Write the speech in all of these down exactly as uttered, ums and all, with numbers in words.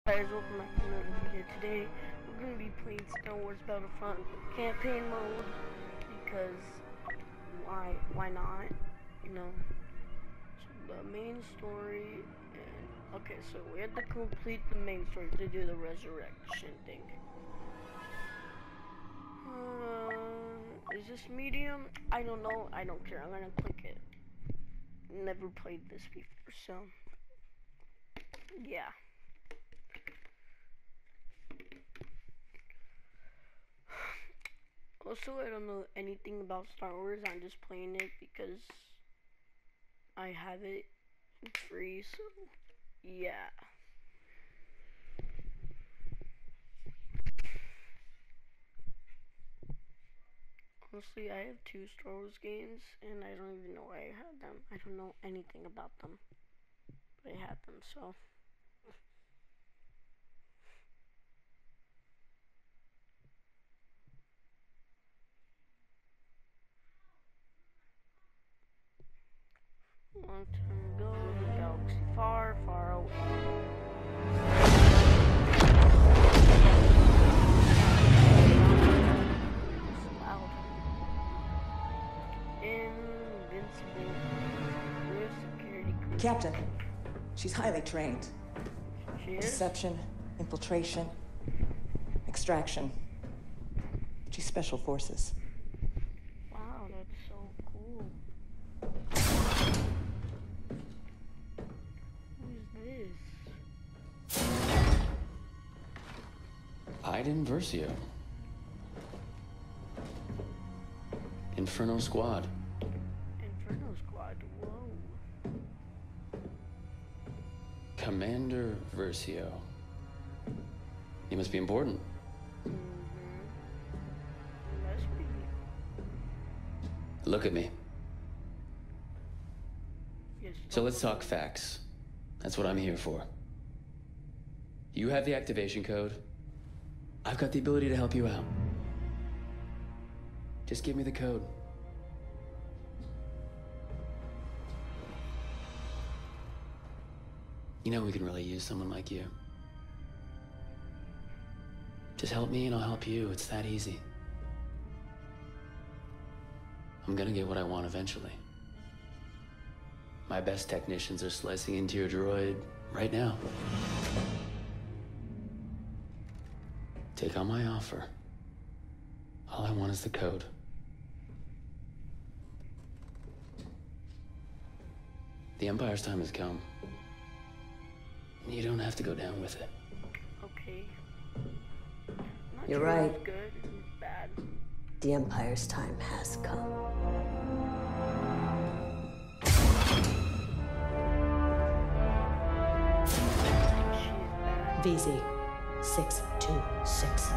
Guys, welcome back to another video. Today, we're going to be playing Star Wars Battlefront campaign mode, because why, why not, you know, so the main story, and, okay, so we have to complete the main story to do the resurrection thing. Uh, is this medium? I don't know, I don't care, I'm going to click it. Never played this before, so, yeah. Also, I don't know anything about Star Wars, I'm just playing it because I have it free, so yeah. Honestly, I have two Star Wars games, and I don't even know why I have them. I don't know anything about them, but I have them, so. Long time ago, in a galaxy far, far away. It's loud. Invincible. Rear security crew. Captain, she's highly trained. She is? Deception, infiltration, extraction. She's special forces. Wow, that's so cool. Who's this? Iden Versio. Inferno Squad. Inferno Squad, whoa. Commander Versio. You must be important. Mm-hmm. Must be. Look at me. Yes, So let's talk facts. That's what I'm here for. You have the activation code. I've got the ability to help you out. Just give me the code. You know we can really use someone like you. Just help me and I'll help you. It's that easy. I'm gonna get what I want eventually. My best technicians are slicing into your droid right now. Take on my offer. All I want is the code. The Empire's time has come. You don't have to go down with it. Okay. Not You're sure right. It's good. It's bad. The Empire's time has come. She's bad. V Z six two six.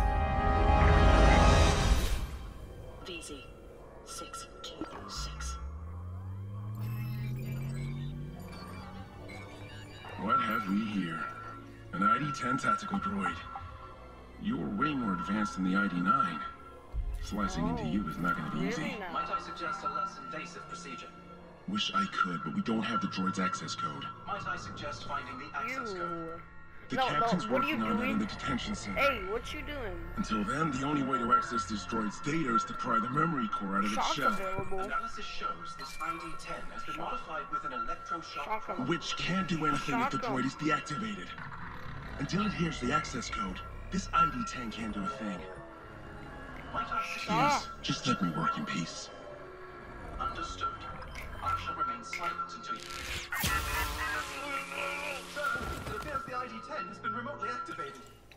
V Z six two six. What have we here? An I D ten tactical droid. You're way more advanced than the I D nine. Slicing into you is not going to be easy. Really not. Might I suggest a less invasive procedure? Wish I could, but we don't have the droid's access code. Might I suggest finding the access code? You. The No, captain's no, what are you working on that in doing? the detention center. Hey, what you doing? Until then, the only way to access this droid's data is to pry the memory core out of its Shock shell. available. Analysis shows this I D ten has been modified with an electroshock. Shock available. Which can't do anything if the Shock 'em. droid is deactivated. Until it hears the access code, this I D ten can't do a thing. Might I Please, suggest? just let me work in peace. Understood. I shall remain silent until you... Sir, it appears the I D ten has been remotely activated.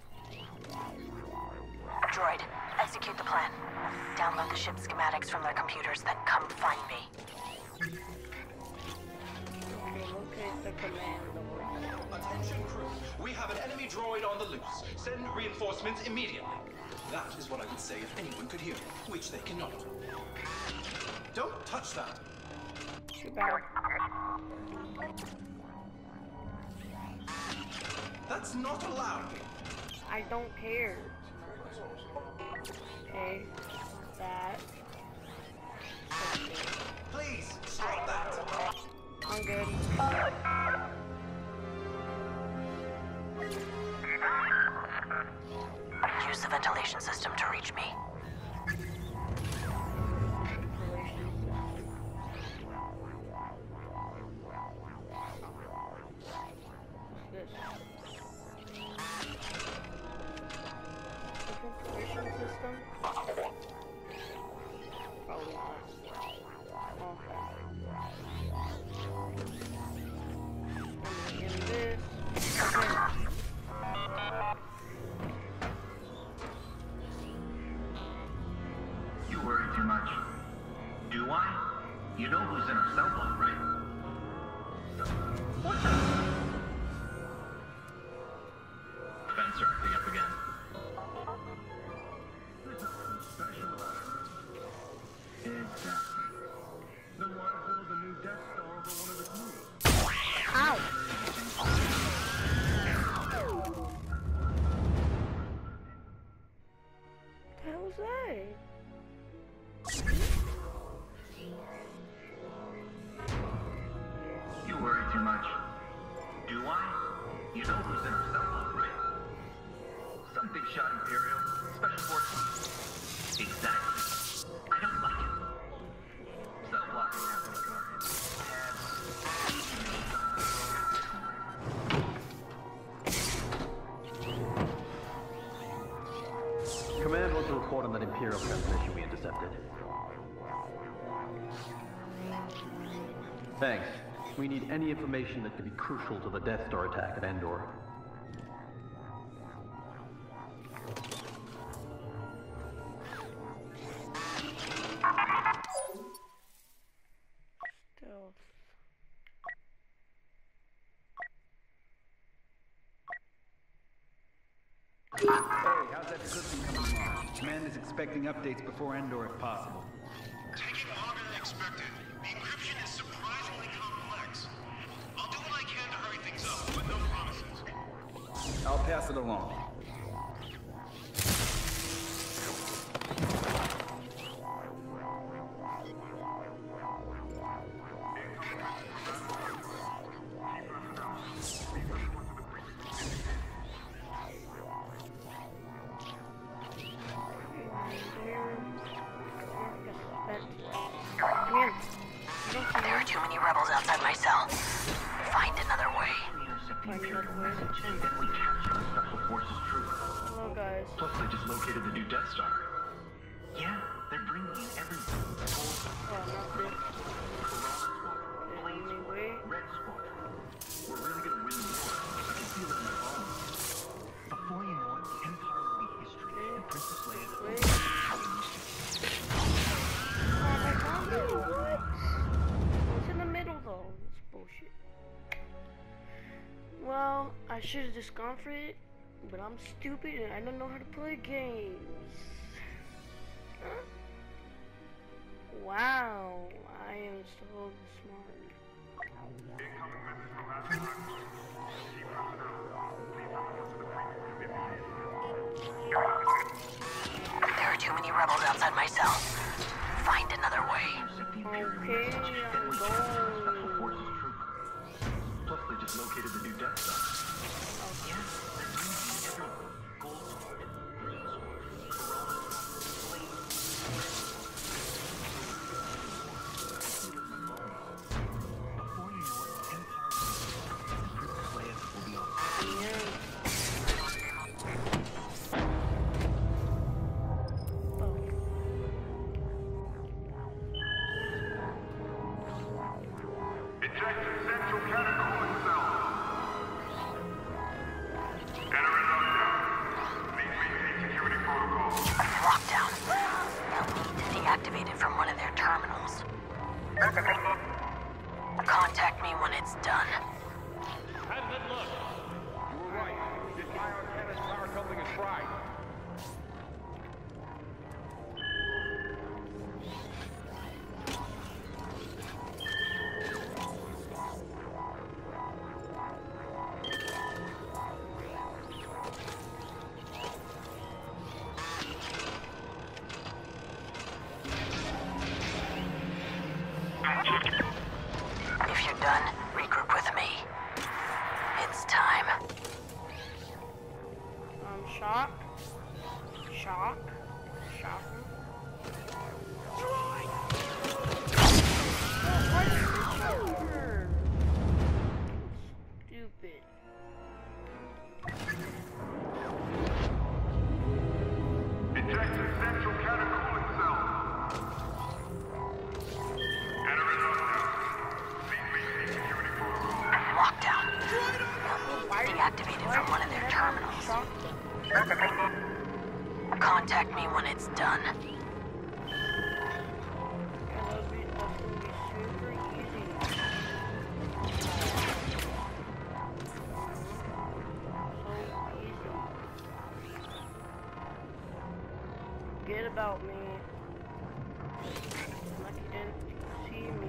Droid, execute the plan. Download the ship schematics from their computers, then come find me. Okay, locate the command. Attention crew, we have an enemy droid on the loose. Send reinforcements immediately. That is what I would say if anyone could hear me, which they cannot. Don't touch that. Too bad. That's not allowed. I don't care. Okay. That. Okay. Please, stop that. I'm good. Use the ventilation system to reach me. Ventilation system? Probably not. Okay. In this. You worry too much. Do I? You know who's in our cell block, right? What the? Spencer acting up again. Exactly. Then why build a new Death Star over one of its moons? Ow! What the hell was that? You worry too much. Do I? You know who's in our cell block, right? Some big shot Imperial, Special Forces. Exactly. I don't like it. Cell blocking has any guards. Command wants to report on that Imperial transmission we intercepted. Thanks. We need any information that could be crucial to the Death Star attack at Endor. Stealth. Hey, how's that equipment coming along? Command is expecting updates before Endor if possible. Taking longer than expected. The encryption is surprisingly complex. I'll do what I can to hurry things up, but no promises. I'll pass it along. There are too many rebels outside my cell. Find another way. Find another way. Then we capture the Special Forces trooper. Hello, guys. Plus, they just located the new Death Star. Yeah, they're bringing in everything. Oh, not this. Anyway. Red Squad. We're really gonna win the war. I can feel it in my bones. Before you know it, the Empire will be history, and Princess Leia will Wait. be Oh my god, what? What's in the middle though? That's bullshit. Well, I should have just gone for it, but I'm stupid and I don't know how to play games. Huh? Wow, I am so smart. There are too many rebels outside my cell. Find another way. Okay, I'm going. Special Forces trooper. Plus, they just located the new Death Star. Yeah, they're bringing in everything. Gold Squad, Green Squad, Corona Squad, Flame. Before you know it, the Empire will be and Princess Leia will be on. Yeah. Ejected central catacomb cell. Entering lockdown. Please maintain security protocols. Lockdown. They'll need to deactivate it from one of their terminals. Contact me when it's done. How did it look? You were right. This ion cannon's power coupling is fried. If you're done, regroup with me. It's time. Um, shock. Shock. Shock. Droid! Oh, why did you shoot her? Stupid. Detected central countercooling cell. Lockdown. Deactivated from one of their terminals. Contact me when it's done. Forget about me. Like you didn't see me.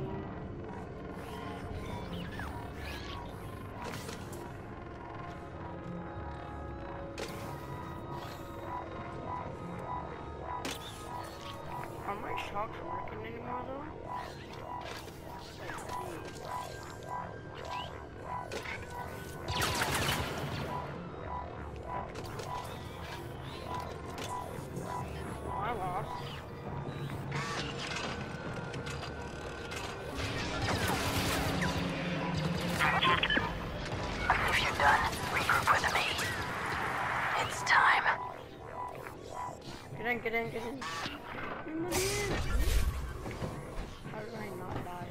Are my shocks working anymore though? I lost. If you're done, regroup with me. It's time. Get in, get in, get in. How did I not die?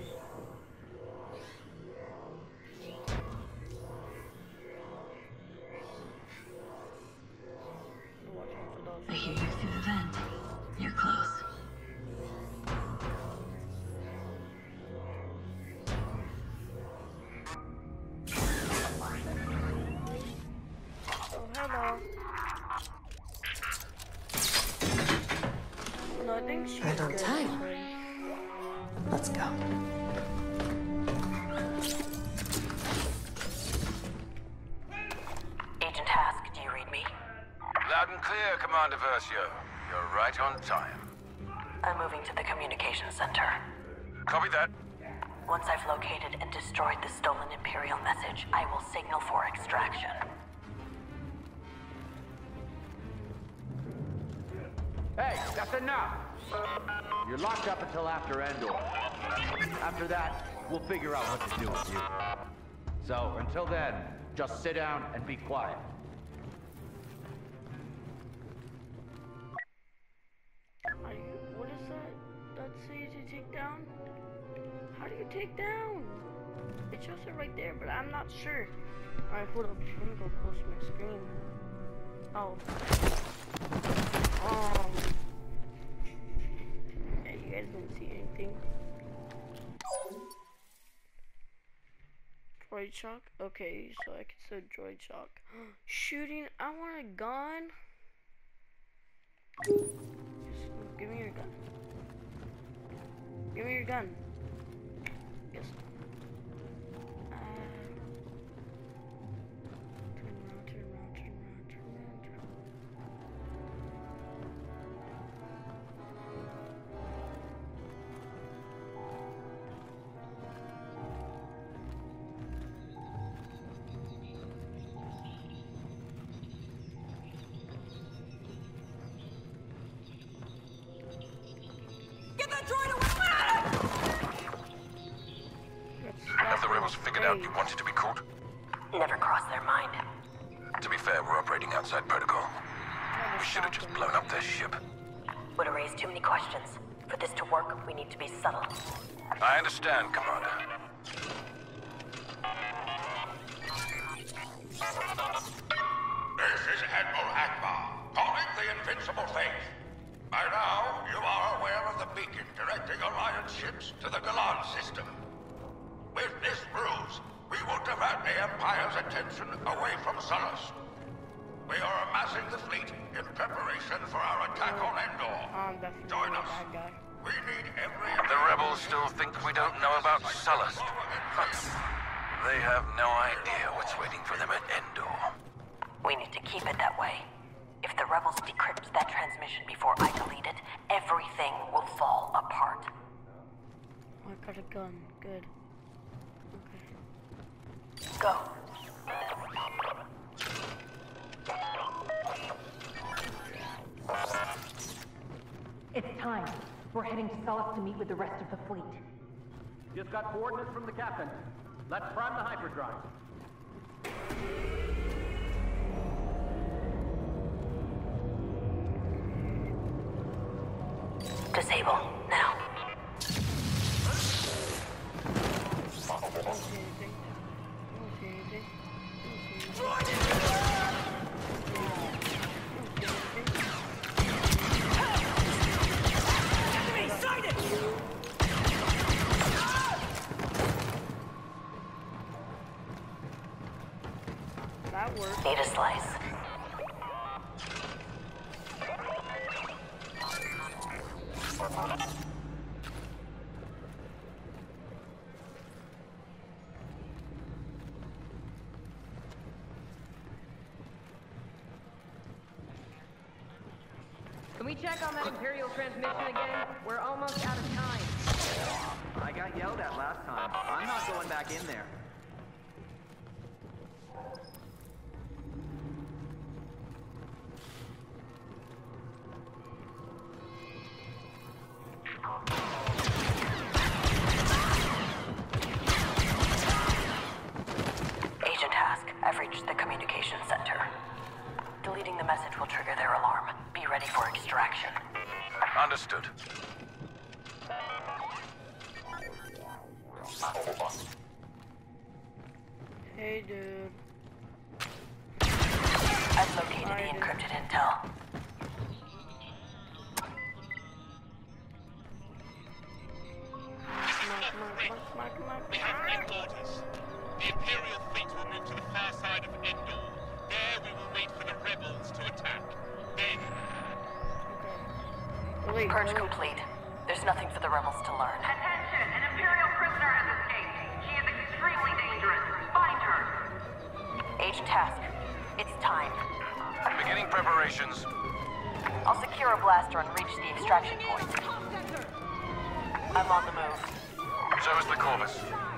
I hear you through the vent. You're close. Oh, hello. No, I think she's Right on good. time. Let's go. Agent Hask, do you read me? Loud and clear, Commander Versio. You're right on time. I'm moving to the communications center. Copy that. Once I've located and destroyed the stolen Imperial message, I will signal for extraction. Hey, that's enough! You're locked up until after Endor. After that, we'll figure out what to do with you. So, until then, just sit down and be quiet. Are you, what is that? That say to take down? How do you take down? It shows it right there, but I'm not sure. Alright, hold up. Let me go close to my screen. Oh. Um. Yeah, you guys didn't see anything. Droid shock? Okay, so I can say droid shock. Shooting? I want a gun. Just give me your gun. Give me your gun. Yes. Uh, turn around, turn around, turn around, turn around, turn around. Get that droid away! Have the rebels figured out you wanted to be caught? Never crossed their mind. To be fair, we're operating outside protocol. We should have just blown up their ship. Would have raised too many questions. For this to work, we need to be subtle. I understand, Commander. This is Admiral Akbar, calling the Invincible Faith. By now, you are aware of the beacon directing Alliance ships to the Galan system. With this ruse, we will divert the Empire's attention away from Sullust. We are amassing the fleet in preparation for our attack on Endor. Um, definitely Join not us. that guy. We need every... The rebels still think we don't know about Sullust. They have no idea what's waiting for them at Endor. We need to keep it that way. If the rebels decrypt that transmission before I delete it, everything will fall apart. Oh, I got a gun. Good. Okay. Go. It's time. We're heading to Sullust to meet with the rest of the fleet. Just got coordinates from the captain. Let's prime the hyperdrive. Disable, now. That works. Need a slice. Can we check on that Imperial transmission again? We're almost out of time. I got yelled at last time. I'm not going back in there. Agent Task, I've reached the communication center. Deleting the message will trigger their alarm. Be ready for extraction. Understood. Hey, dude. I've located the encrypted intel. We have new orders. The Imperial fleet will move to the far side of Endor. There we will wait for the rebels to attack. Then... Wait, Purge wait. complete. There's nothing for the rebels to learn. Attention! An Imperial prisoner has escaped. She is extremely dangerous. Find her. Agent Task, it's time. Beginning preparations. I'll secure a blaster and reach the extraction point. I'm on the move. So is the Corvus.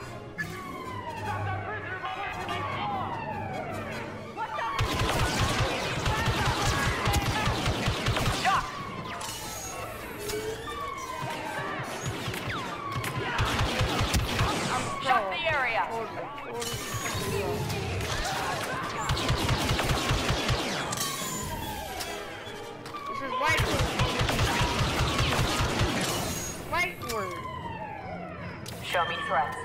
Shut the area! This is white word. White word. Show me threats.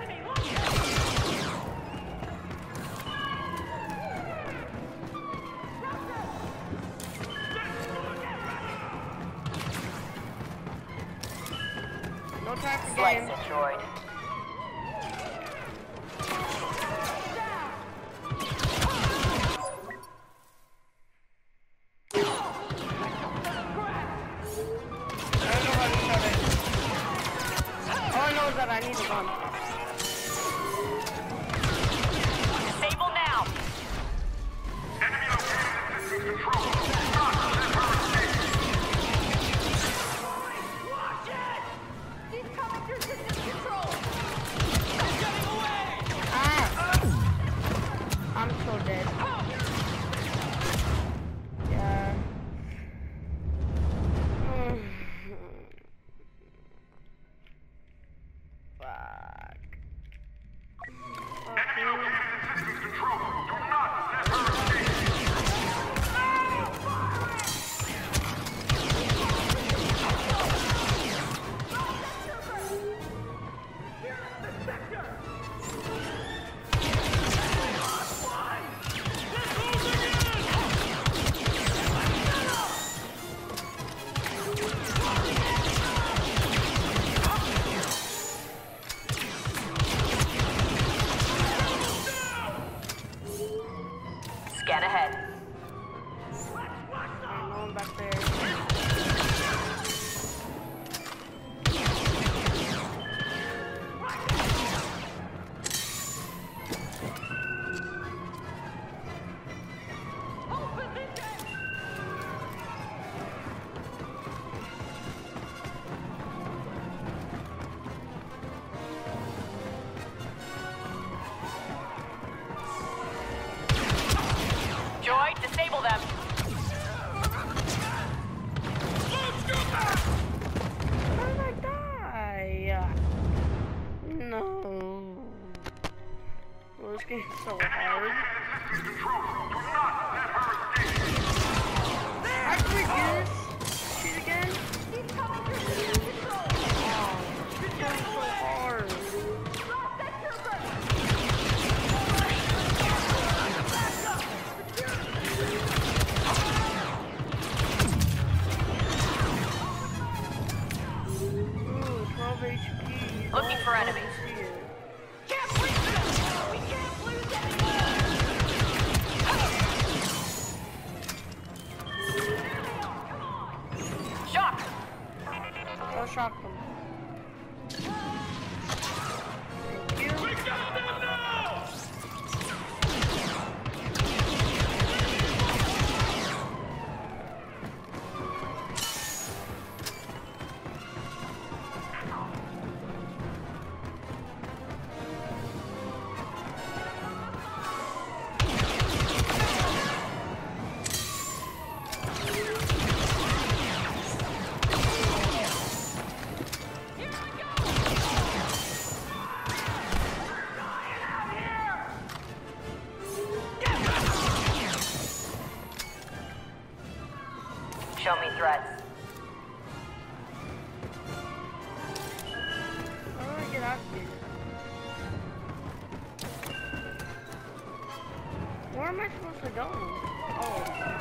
No time for Slice games. it, droid. That I need a gun. Disable now. Enemy located in system control. Stop the escape. Watch it! He's coming through system control! shock them. Thank you. We got them now! Show me threats. How do I get out of here? Where am I supposed to go? Oh.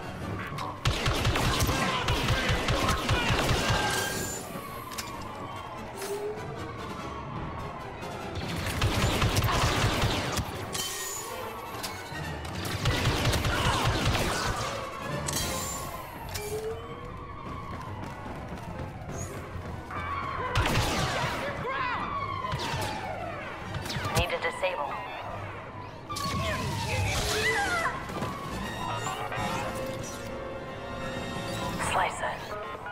Need to disable. Slice it.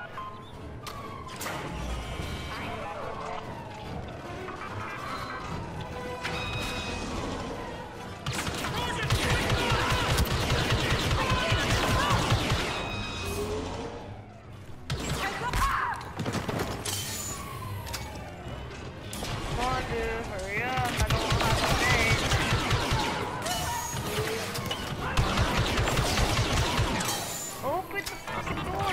Come on, dude, hurry up. I don't have to wait. Open the fucking door.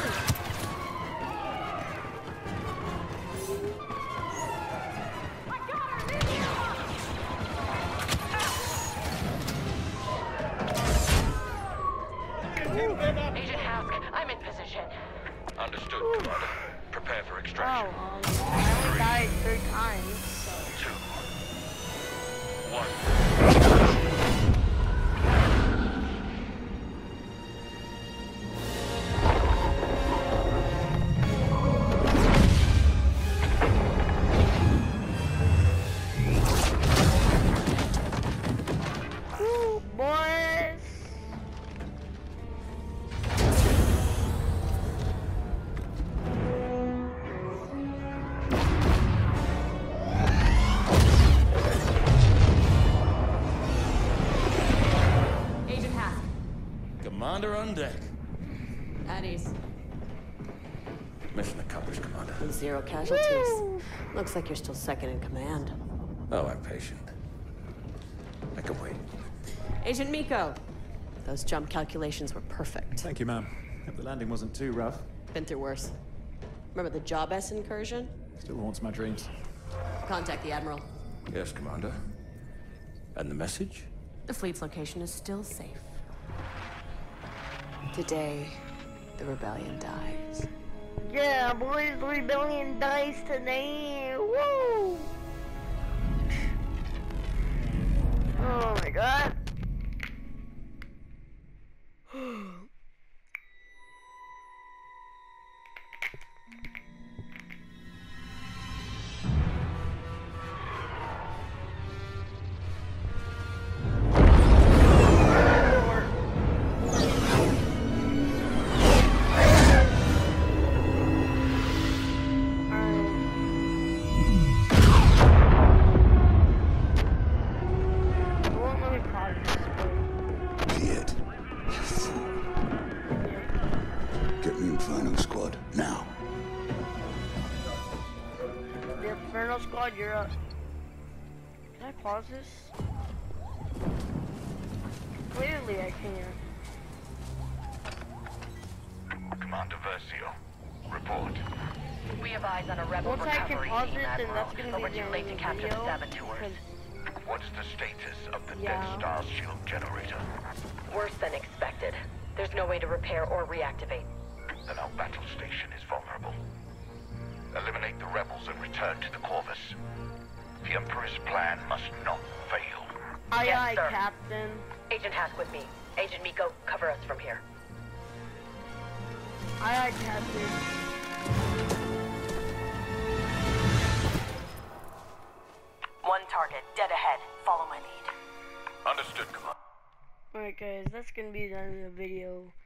Agent Hask, I'm in position. Understood, Commander. Prepare for Oh, extraction. um, I only died three times, so. Two. One. Woo, boys. Agent Hask. Commander on deck. At ease. Mission accomplished, Commander. With zero casualties. Looks like you're still second in command. Oh, I'm patient. I can wait. Agent Miko. Those jump calculations were perfect. Thank you, ma'am. Hope the landing wasn't too rough. Been through worse. Remember the Job S incursion? Still haunts my dreams. Contact the Admiral. Yes, Commander. And the message? The fleet's location is still safe. Today, the rebellion dies. Yeah, boys, the rebellion dies today. Woo! Oh my god. Get. Get me Inferno Squad, now. The Inferno Squad, you're up. Can I pause this? Clearly I can't. Commander Versio, report. We have eyes on a rebel Once I can recovery pause team, it, then Admiral, that's gonna but be we're the too end late of to the capture video. the saboteurs. because- What's the status of the Yeah. Death Star shield generator? Worse than expected. There's no way to repair or reactivate. Then our battle station is vulnerable. Eliminate the rebels and return to the Corvus. The Emperor's plan must not fail. Aye, Yes, aye, sir. Captain. Agent Hask with me. Agent Miko, cover us from here. Aye, aye, Captain. ahead. Follow my lead. Understood, Commander. Alright guys, that's gonna be the end of the video.